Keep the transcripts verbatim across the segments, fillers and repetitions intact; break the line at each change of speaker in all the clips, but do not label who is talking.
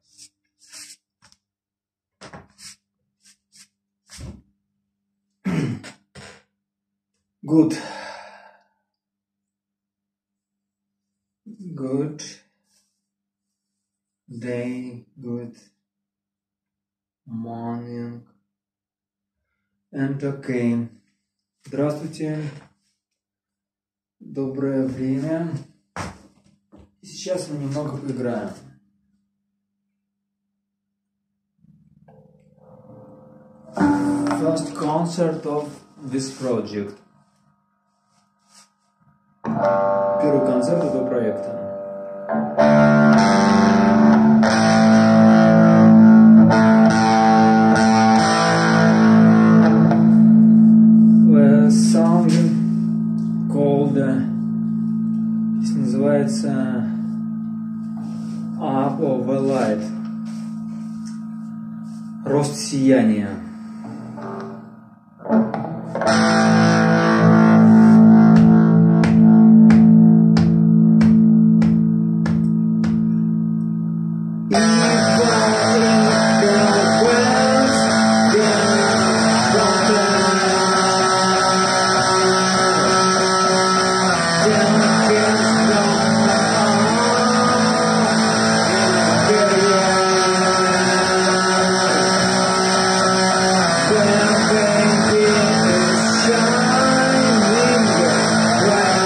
Good. Good day, good morning. And okay. Здравствуйте. Доброе время. И сейчас мы немного поиграем. First concert of this project. Первый концерт этого проекта. A song called, песня называется Up of the Light. Рост сияния.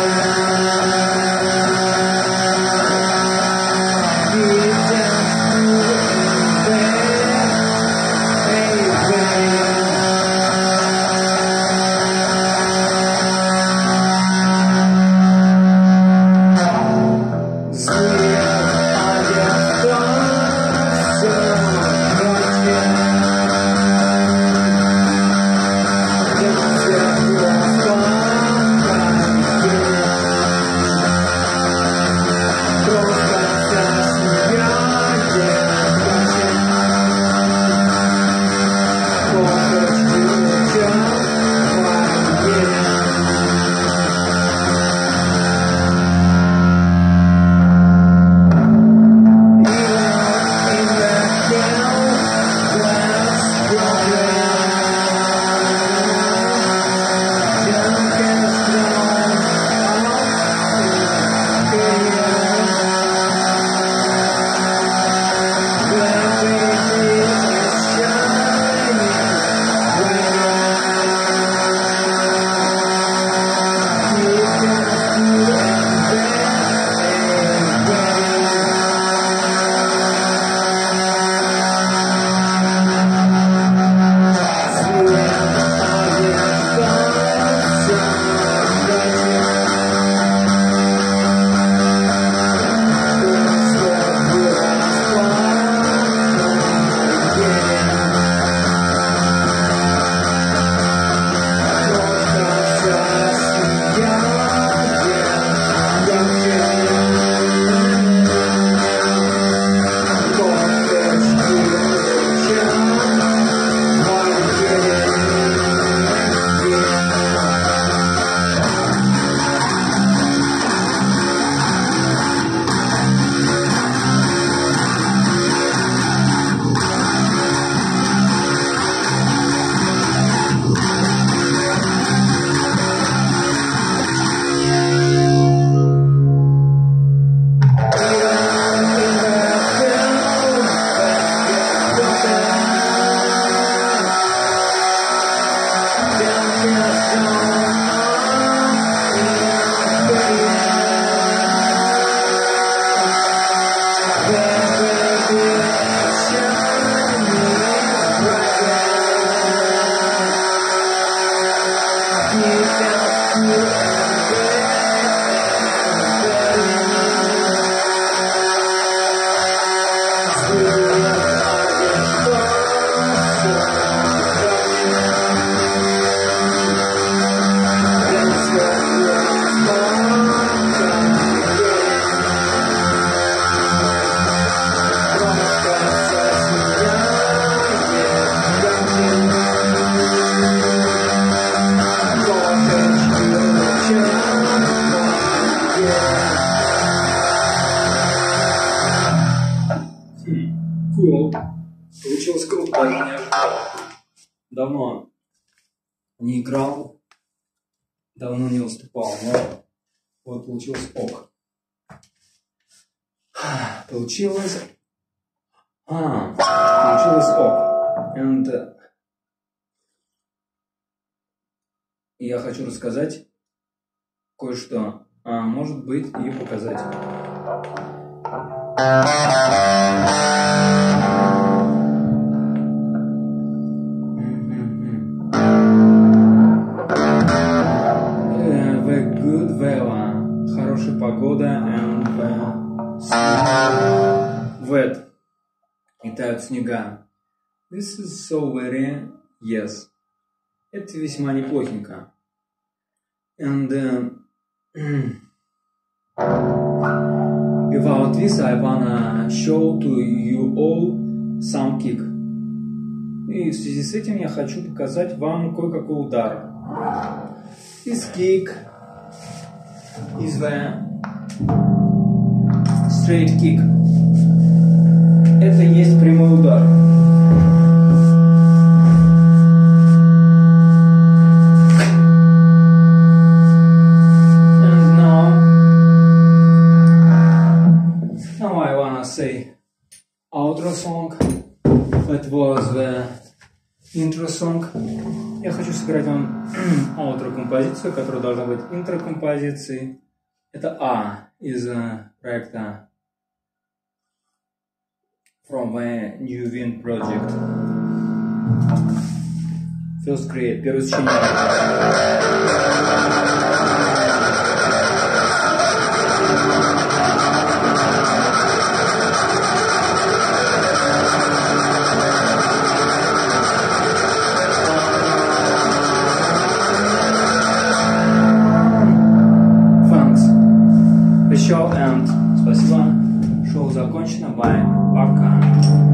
Shining bright.
Cool. Получилось круто, даже не ожидал. Давно не играл, давно не выступал, но вот получилось ок. Получилось... А, получилось ок. And, uh, я хочу рассказать кое-что, а может быть и показать. The good weather, хорошая погода, and the wet, и тают снега. This is so very, yes. Это весьма неплохенько. And uh, without this, I wanna show to you all some kick. И в связи с этим я хочу показать вам кое-какой удар. This kick is the straight kick. Это есть прямой удар. And now, now I wanna say outro song. That was the intro song. Я хочу сыграть вам аутро-композицию, которая должна быть интро-композицией. Это А из проекта From the New Wind Project. First Grade, первое сочинение. Show and спасибо. Шоу закончено. Bye. Пока.